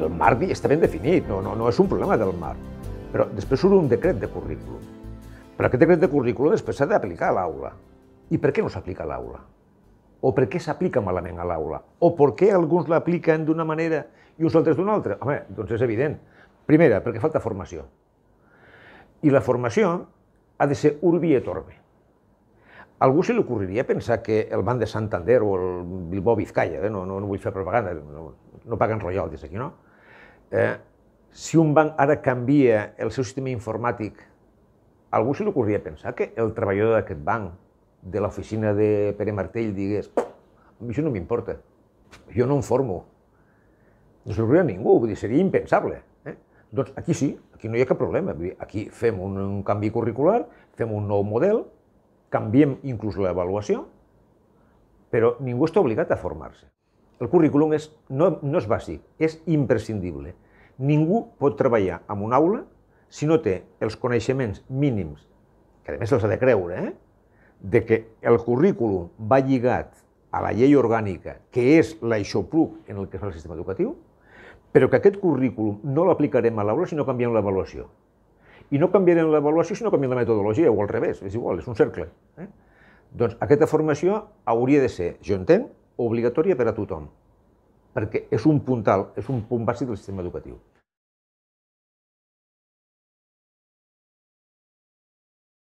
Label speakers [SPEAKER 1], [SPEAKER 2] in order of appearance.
[SPEAKER 1] el marc està ben definit, no és un problema del marc. Però després surt un decret de currículum. Però aquest decret de currículum després s'ha d'aplicar a l'aula. I per què no s'aplica a l'aula? O per què s'aplica malament a l'aula? O per què alguns l'apliquen d'una manera i uns altres d'una altra? Home, doncs és evident. Primera, perquè falta formació. I la formació ha de ser urbi et orbi. A algú se li ocorreria pensar que el Banc de Santander o el Bilbao Vizcaya, no vull fer propaganda, no paguen royalties aquí, no? Si un banc ara canvia el seu sistema informàtic, a algú se li ocorreria pensar que el treballador d'aquest banc, de l'oficina de Pere Martell, digués a mi això no m'importa, jo no em formo. No se li ocorreria a ningú, vull dir, seria impensable. Doncs aquí sí, aquí no hi ha cap problema. Aquí fem un canvi curricular, fem un nou model, canviem inclús l'avaluació, però ningú està obligat a formar-se. El currículum no és bàsic, és imprescindible. Ningú pot treballar en una aula si no té els coneixements mínims, que a més se'ls ha de creure, de que el currículum va lligat a la llei orgànica, que és l'aixopluc en el que es fa el sistema educatiu, però que aquest currículum no l'aplicarem a l'aula si no canviem l'avaluació. I no canviarem l'avaluació si no canviem la metodologia, o al revés, és igual, és un cercle. Doncs aquesta formació hauria de ser, jo entenc, obligatòria per a tothom, perquè és un puntal, és un punt bàsic del sistema educatiu.